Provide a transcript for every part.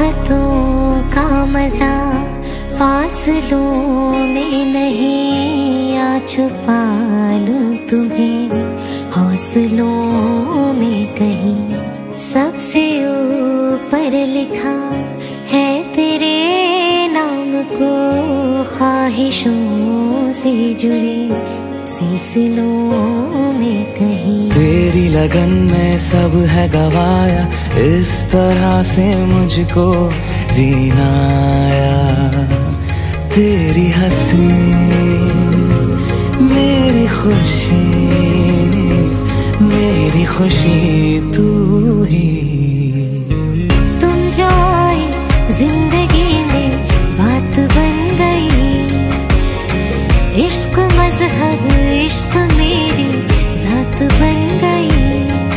चाहतों का मजा फासलों में नहीं, आ छुपा लूं तुम्हें हौसलों में कहीं। सबसे ऊपर लिखा है तेरे नाम को, ख्वाहिशों से जुड़े सिलसिलों में कहीं। तेरी लगन में सब है गवाया, इस तरह से मुझको जीना आया। तेरी हंसी मेरी खुशी, मेरी खुशी तू ही। तुम जो आए जिंदगी में बात बन गई, इश्क मजहब इश्क मेरी जात बन गई।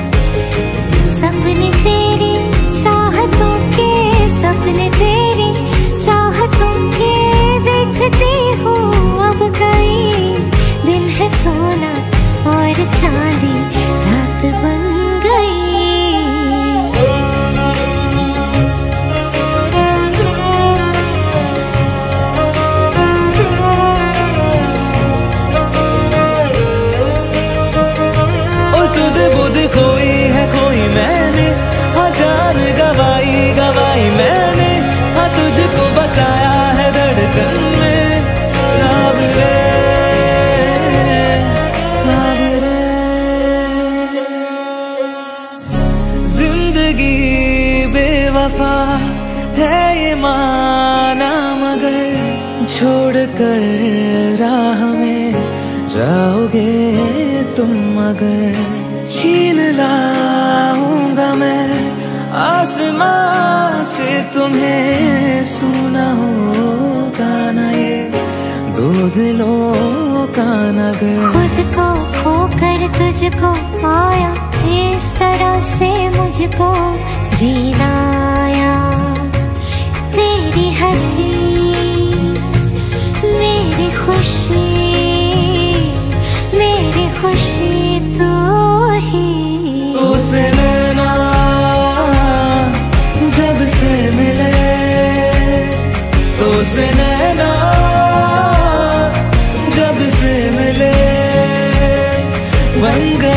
सपने तेरी चाहतों के, सपने तेरी चाहतों के देखती हूँ अब कई। दिन है सोना और चांदी रात बन गई। खोई है खोई मैंने, हाँ जान गवाई गवाई मैंने, हाँ तुझको बसाया है धड़कन में। सावरे सावरे जिंदगी बेवफा है ये माना, मगर छोड़ कर राह में जाओगे तुम अगर। छीन लाऊंगा मैं आसमां से तुम्हें, सुना होगा ना ये दो दिलों का नगर। खुद को खोकर तुझको पाया, इस तरह से मुझको जीना आया। तेरी हंसी मेरी खुशी, मेरी खुशी तू ही। तुझसे नैना जब से मिले, तुझसे नैना जब से मिले, बन गए